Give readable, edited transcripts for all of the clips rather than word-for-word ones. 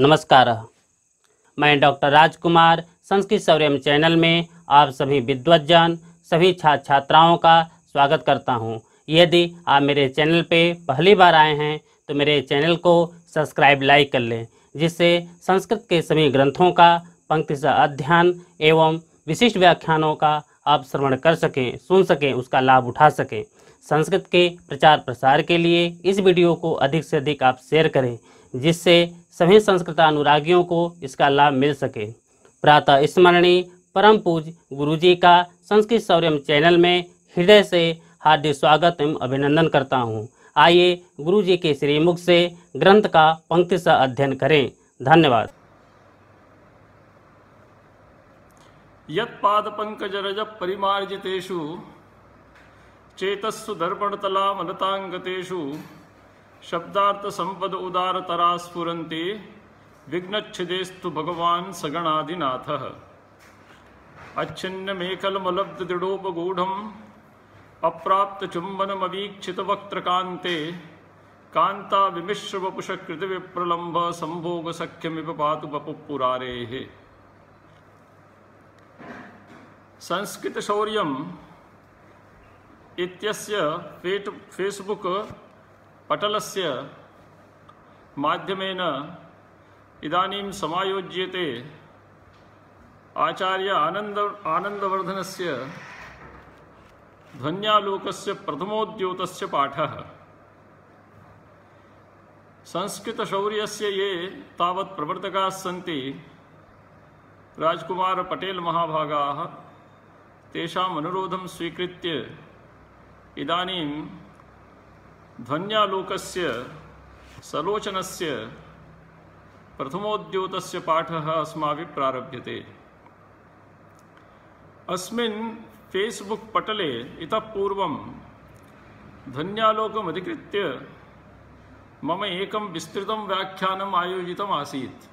नमस्कार। मैं doctor Rajkumar Sanskrit Sauryam channel में आप सभी विद्वज्जन सभी छात्र छात्राओं का स्वागत करता हूं। यदि आप मेरे चैनल पे पहली बार आए हैं तो मेरे चैनल को सब्सक्राइब लाइक कर लें, जिससे संस्कृत के सभी ग्रंथों का पंक्तिशः अध्ययन एवं विशिष्ट व्याख्यानों का आप श्रवण कर सकें, सुन सकें, उसका लाभ उठा सकें। संस्कृत के प्रचार प्रसार के लिए इस वीडियो को अधिक से अधिक आप शेयर करें, जिससे सभी संस्कृत अनुरागियों को इसका लाभ मिल सके। प्रातः स्मरणीय परम पूज्य गुरुजी का संस्कृत सौर्यम चैनल में हृदय से हार्दिक स्वागत एवं अभिनंदन करता हूँ। आइए गुरुजी के श्रीमुख से ग्रंथ का पंक्तिशः अध्ययन करें। धन्यवाद। यत्पादपंकजरज परिमार्जितेषु चेतस्सु दर्पणतलामलतांगतेषु शब्दार्थ संपद उदारतरा स्फुरन्ति विघ्नच्छिदेस्तु भगवान् सगणाधिनाथः। अच्छिन्नमेकलमलब्धदृढोपगूढम् अप्राप्तचुम्बनमवीक्षितवक्त्रकान्ते कान्ता विमिश्रवपुषकृतिविप्रलम्भ संभोगसख्यमिव पातु वपुः। संस्कृतशौर्यम् इत्यस्य फेसबुक पटलस्य माध्यमेन इदानीं समायोज्यते आचार्य आनन्दवर्धनस्य ध्वन्यालोकस्य प्रथमोद्योतस्य पाठः। संस्कृतशौर्यस्य ये तावत् प्रवर्तकाः सन्ति राजकुमार पटेल महाभागाः, तेषाम् अनुरोधं स्वीकृत्य इदानीं ध्वन्यालोकस्य सलोचनस्य प्रथमोद्योतस्य पाठः अस्माभिः प्रारभ्यते। अस्मिन् फेसबुक पटले इतः पूर्वं ध्वन्यालोकमधिकृत्य मम एकं विस्तृतं व्याख्यानम् आयोजितम् आसीत्।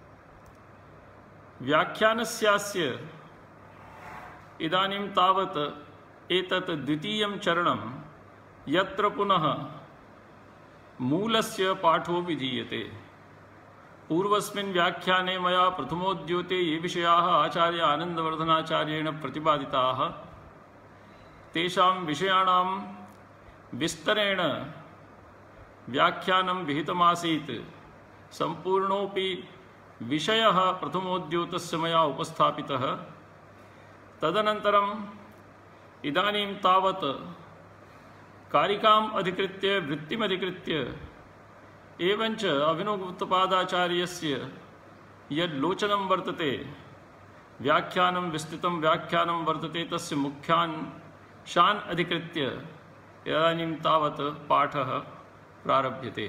व्याख्यानस्यास्य इदानीं तावत् एतत् द्वितीयं चरणं, यत्र पुनः मूलस्य पाठो विधीयते। पूर्वस्मिन् व्याख्याने मया प्रथमोद्योते ये विषयाः आचार्य आनन्दवर्धनाचार्येण प्रतिपादिताः, तेषां विषयाणां विस्तरेण व्याख्यानं विहितमासीत्। सम्पूर्णोऽपि विषयः प्रथमोद्योतस्य मया उपस्थापितः। तदनन्तरम् इदानीं तावत् कारिकाम् अधिकृत्य वृत्तिमधिकृत्य एवञ्च अभिनवगुप्तपादाचार्यस्य यद्लोचनं वर्तते, व्याख्यानं विस्तृतं व्याख्यानं वर्तते, तस्य मुख्यांशान् अधिकृत्य इदानीं तावत् पाठः प्रारभ्यते।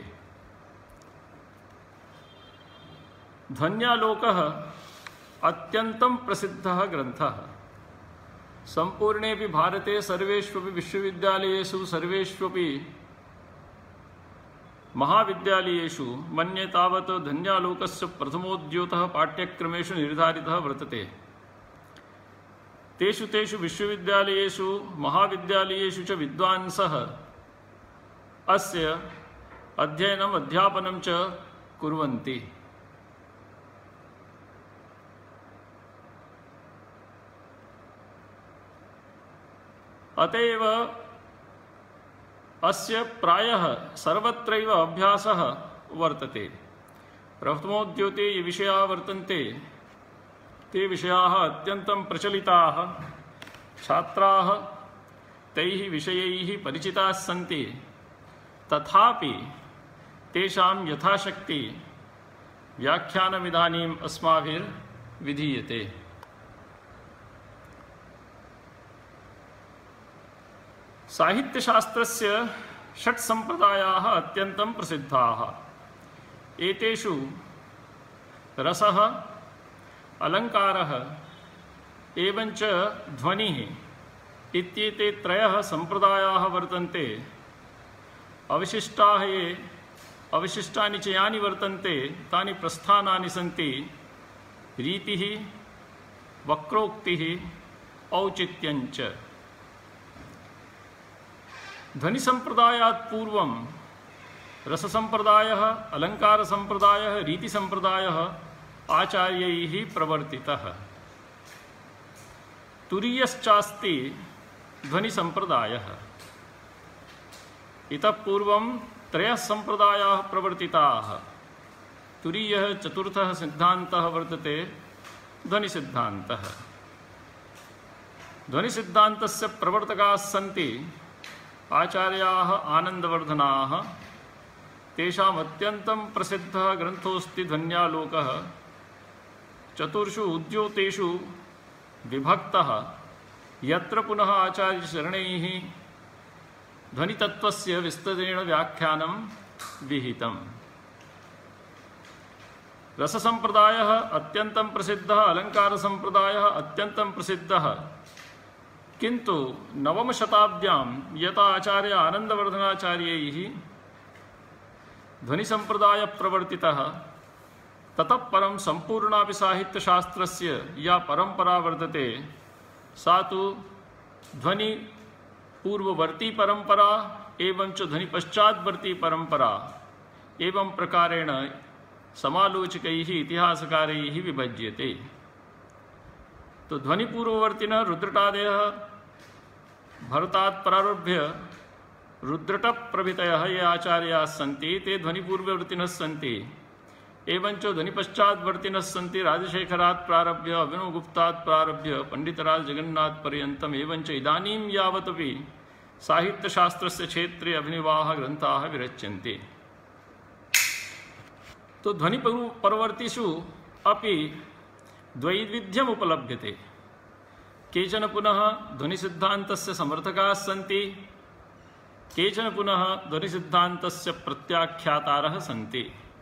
ध्वन्यालोकः अत्यन्तं प्रसिद्धः ग्रन्थः। सम्पूर्णेऽपि भारते सर्वेष्वपि विश्वविद्यालयेषु सर्वेष्वपि महाविद्यालयेषु मन्ये तावत् ध्वन्यालोकस्य प्रथमोद्योतः पाठ्यक्रमेषु निर्धारितः वर्तते। तेषु विश्वविद्यालयेषु महाविद्यालयेषु च विद्वांसः अस्य अध्ययनम् अध्यापनं च कुर्वन्ति। अतएव अस्य प्रायः सर्वत्रैव अभ्यासः वर्तते। प्रथमोद्योते ये विषयाः वर्तन्ते ते विषयाः अत्यन्तं प्रचलिताः, छात्राः तैः विषयैः परिचिताः सन्ति। तथापि तेषां यथाशक्ति व्याख्यानमिदानीम् अस्माभिर्विधीयते। साहित्यशास्त्रस्य षट् सम्प्रदायाः अत्यन्तं प्रसिद्धाः। एतेषु रसः, अलङ्कारः एवञ्च ध्वनिः इत्येते त्रयः सम्प्रदायाः वर्तन्ते। अवशिष्टानि च यानि वर्तन्ते तानि प्रस्थानानि सन्ति। रीतिः, वक्रोक्तिः, औचित्यञ्च। ध्वनि संप्रदायात् पूर्वं रससंप्रदायः, अलङ्कारसंप्रदायः, रीतिसंप्रदायः आचार्यैः प्रवर्तितः। तुरीयश्चास्ति ध्वनिसंप्रदायः। इतः पूर्वं त्रयः संप्रदायाः प्रवर्तिताः। तुरीयः चतुर्थः सिद्धान्तः वर्तते ध्वनिसिद्धान्तः। ध्वनिसिद्धान्तस्य प्रवर्तकाः सन्ति आचार्याः आनन्दवर्धनाः। तेषाम् अत्यन्तं प्रसिद्धः ग्रन्थोऽस्ति ध्वन्यालोकः। चतुर्षु उद्योतेषु विभक्तः, यत्र पुनः आचार्यशरणैः ध्वनितत्त्वस्य विस्तरेण व्याख्यानं विहितम्। रससंप्रदायः अत्यन्तं प्रसिद्धः, अलङ्कारसंप्रदायः अत्यन्तं प्रसिद्धः। किन्तु नवमशताब्द्यां यथा आचार्य आनन्दवर्धनाचार्यैः ध्वनिसंप्रदायः प्रवर्तितः, ततः परं सम्पूर्णापि साहित्यशास्त्रस्य या परंपरा वर्तते सा तु ध्वनि पूर्ववर्ती परंपरा एवं च ध्वनि पश्चाद्वर्ती परंपरा एवं प्रकारेण समालोचकैः इतिहासकारैः विभज्यते। तो ध्वनि पूर्ववर्तिनः रुद्रटादयः भरतात् प्रारभ्य रुद्रटः प्रभृतयः ये आचार्याः सन्ति ते ध्वनि पूर्ववर्तिनः सन्ति। एवञ्च ध्वनिपश्चाद्वर्तिनः सन्ति राजशेखरात् प्रारभ्य अभिनवगुप्तात् प्रारभ्य पण्डितराज जगन्नाथ पर्यन्तम्। एवञ्च इदानीं यावदपि साहित्यशास्त्रस्य क्षेत्रे अभिनवाः ग्रन्थाः विरच्यन्ते। तो ध्वनिपरवर्तिषु अपि द्वैविध्यम् उपलभ्यते। केचन पुनः ध्वनिसिद्धान्तस्य समर्थकाः सन्ति, केचन पुनः ध्वनिसिद्धान्तस्य प्रत्याख्यातारः सन्ति।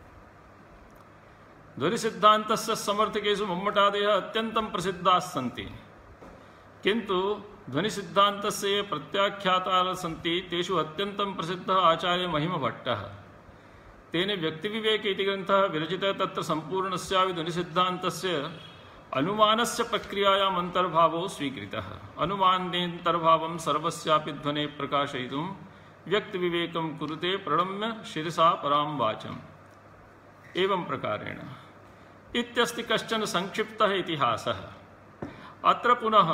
ध्वनिसिद्धान्तस्य समर्थकेषु मम्मटादयः अत्यन्तं प्रसिद्धाः सन्ति, किन्तु ध्वनिसिद्धान्तस्य ये प्रत्याख्यातारः सन्ति तेषु अत्यन्तं प्रसिद्धः आचार्य महिमभट्टः। तेन व्यक्तिविवेक इति ग्रन्थः विरचितः। तत्र सम्पूर्णस्यापि ध्वनिसिद्धान्तस्य अनुमानस्य प्रक्रियायाम् अन्तर्भावो स्वीकृतः। अनुमानेऽन्तर्भावं सर्वस्यापि ध्वनेः प्रकाशयितुं व्यक्तिविवेकं कुरुते प्रणम्य शिरसा परां वाचम्। एवं प्रकारेण इत्यस्ति कश्चन संक्षिप्तः इतिहासः। अत्र पुनः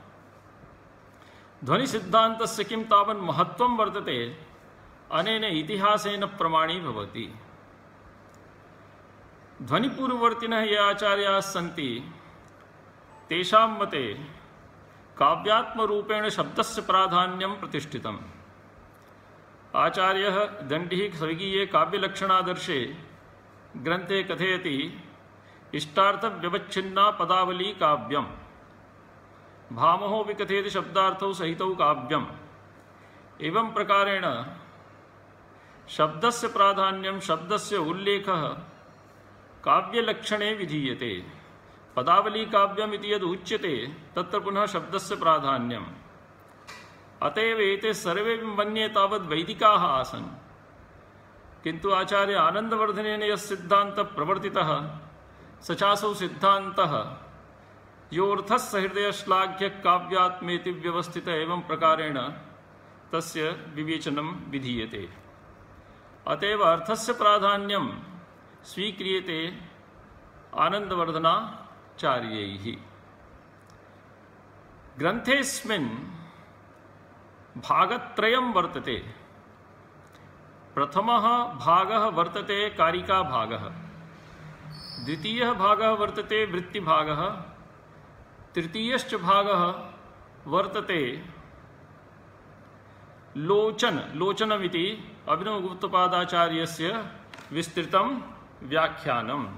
ध्वनिसिद्धान्तस्य किं तावन् महत्त्वं वर्तते अनेन इतिहासेन प्रमाणी भवति। ध्वनिपूर्ववर्तिनः ये आचार्याः सन्ति तेषां मते काव्यात्मरूपेण शब्दस्य प्राधान्यं प्रतिष्ठितम्। आचार्यः दण्डिः स्वकीये काव्यलक्षणादर्शे ग्रन्थे कथयति इष्टार्थव्यवच्छिन्ना पदावली काव्यम्, भामहो विकथयति शब्दार्थौ सहितौ काव्यम्। एवं प्रकारेण शब्दस्य प्राधान्यं, शब्दस्य उल्लेखः काव्यलक्षणे विधीयते। पदावली काव्यम् इति यद् उच्यते तत्र पुनः शब्दस्य प्राधान्यम्। अतएव एते सर्वे मन्ये तावद् वैदिकाः आसन्, किन्तु आचार्य आनन्दवर्धनेन यः सिद्धान्तः प्रवर्तितः स चासौ सिद्धान्तः योऽर्थः सहृदयश्लाघ्यः काव्यात्मेति व्यवस्थितः। एवं प्रकारेण तस्य विवेचनं विधीयते। अतएव अर्थस्य प्राधान्यं स्वीक्रियते आनन्दवर्धनाचार्यैः। ग्रन्थेऽस्मिन् भागत्रयं वर्तते। प्रथमः भागः वर्तते कारिकाभागः, द्वितीयः भागः वर्तते वृत्तिभागः, तृतीयश्च भागः वर्तते लोचनमिति अभिनवगुप्तपादाचार्यस्य विस्तृतं व्याख्यानम्।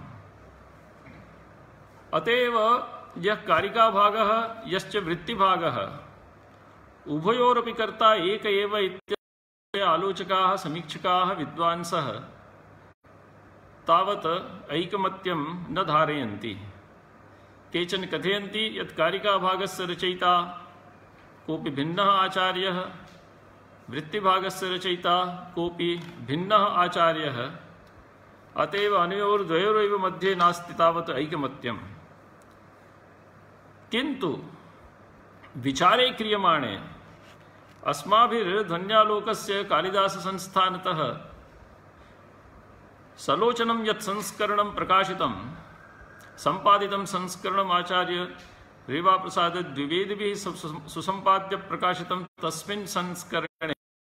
अतएव यः कारिकाभागः यश्च वृत्तिभागः उभयोरपि कर्ता एक एव इत्यस्य आलोचकाः समीक्षकाः विद्वांसः तावत् ऐकमत्यं न धारयन्ति। केचन कथयन्ति यत् कारिकाभागस्य रचयिता कोऽपि भिन्नः आचार्यः, वृत्तिभागस्य रचयिता कोऽपि भिन्नः आचार्यः, अतएव अनयोर्द्वयोरेव मध्ये नास्ति तावत् ऐकमत्यम्। किन्तु विचारे क्रियमाणे अस्माभिर्ध्वन्यालोकस्य कालिदाससंस्थानतः सलोचनं यत् संस्करणं प्रकाशितं संपादितं संस्करणम् आचार्य रेवाप्रसाद द्विवेदिभिः सुसंपाद्य प्रकाशितं तस्मिन् संस्करणे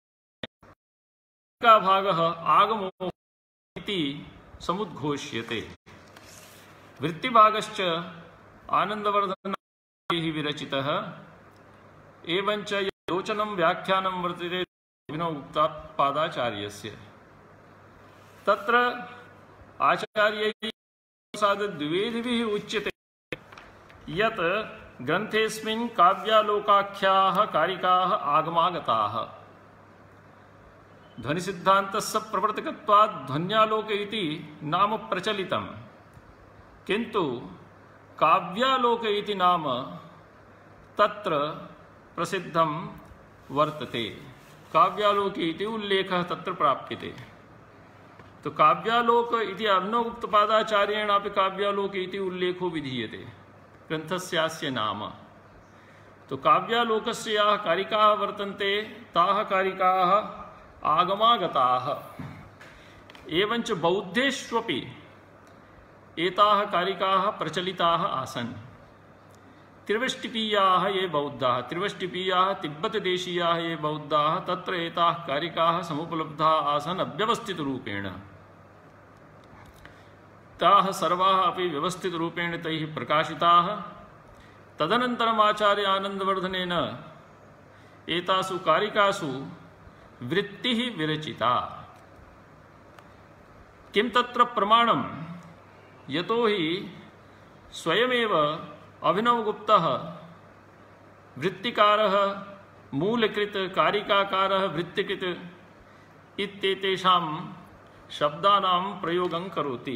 का भागः आगमो इति समुद्घोष्यते। वृत्तिभागश्च आनन्दवर्धनैः विरचितः एवञ्च लोचनं व्याख्यानं वर्तते अभिनवगुप्तपादाचार्यस्य। तत्र आचार्यैः द्विवेदिभिः उच्यते यत् ग्रन्थेऽस्मिन् काव्यालोकाख्याः कारिकाः आगमागताः। ध्वनिसिद्धान्तस्य प्रवर्तकत्वात् ध्वन्यालोक इति नाम प्रचलितं, किन्तु काव्यालोक इति नाम तत्र प्रसिद्धं वर्तते। काव्यालोक इति उल्लेखः तत्र प्राप्यते। तो काव्यालोक इति अभिनवगुप्तपादाचार्येणापि काव्यालोक इति उल्लेखो विधीयते ग्रन्थस्यास्य नाम। तो काव्यालोकस्य याः कारिकाः वर्तन्ते ताः कारिकाः आगमागताः। एवञ्च बौद्धेष्वपि एताः कारिकाः प्रचलिताः आसन्। त्रिवष्टिपीयाः ये बौद्धाः, त्रिवष्टिपीयाः तिब्बतदेशीयाः ये बौद्धाः, तत्र एताः कारिकाः समुपलब्धाः आसन् अव्यवस्थितरूपेण। ताः सर्वाः अपि व्यवस्थितरूपेण तैः प्रकाशिताः। तदनन्तरम् आचार्य आनन्दवर्धनेन एतासु कारिकासु वृत्तिः विरचिता। किं तत्र प्रमाणं? यतोहि स्वयमेव अभिनवगुप्तः वृत्तिकारः, मूलकृत, कारिकाकारः, वृत्तिकृत इत्येतेषां शब्दानां प्रयोगं करोति।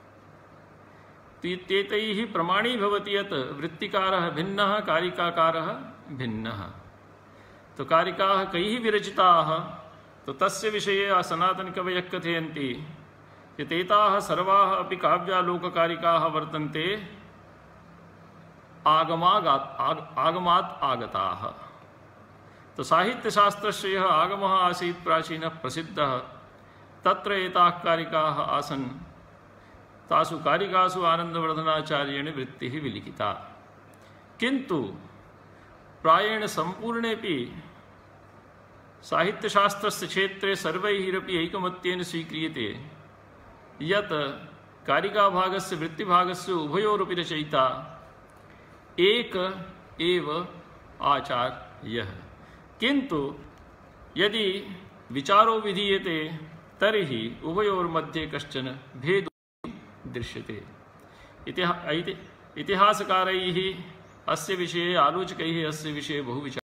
इत्येतैः प्रमाणीभवति यत् वृत्तिकारः भिन्नः, कारिकाकारः भिन्नः। तो कारिकाः कैः विरचिताः? तो तस्य विषये सनातनकवयः कथयन्ति यत् एताः सर्वाः अपि काव्यालोककारिकाः वर्तन्ते आगमात् आगताः। तो साहित्यशास्त्रस्य यः आगमः आसीत् प्राचीनः प्रसिद्धः, तत्र एताः कारिकाः आसन्। तासु कारिकासु आनन्दवर्धनाचार्येण वृत्तिः विलिखिता। किन्तु प्रायेण सम्पूर्णेऽपि साहित्यशास्त्रस्य क्षेत्रे सर्वैरपि ऐकमत्येन स्वीक्रियते यत् कारिकाभागस्य वृत्तिभागस्य उभयोरपि रचयिता एक एव आचार्यः। किन्तु यदि विचारो विधीयते तर्हि उभयोर्मध्ये कश्चन भेदो दृश्यते। इतिहासकारैः अस्य विषये, आलोचकैः अस्य विषये बहु विचारः